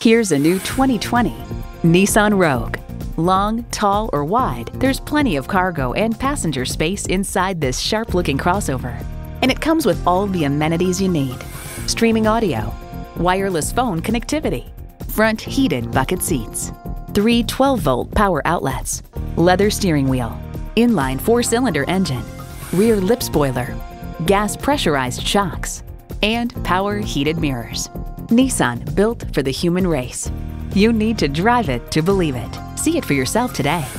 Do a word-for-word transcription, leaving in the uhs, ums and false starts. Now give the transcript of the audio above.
Here's a new twenty twenty Nissan Rogue. Long, tall, or wide, there's plenty of cargo and passenger space inside this sharp-looking crossover. And it comes with all the amenities you need. Streaming audio, wireless phone connectivity, front heated bucket seats, three twelve volt power outlets, leather steering wheel, inline four-cylinder engine, rear lip spoiler, gas pressurized shocks, and power heated mirrors. Nissan, built for the human race. You need to drive it to believe it. See it for yourself today.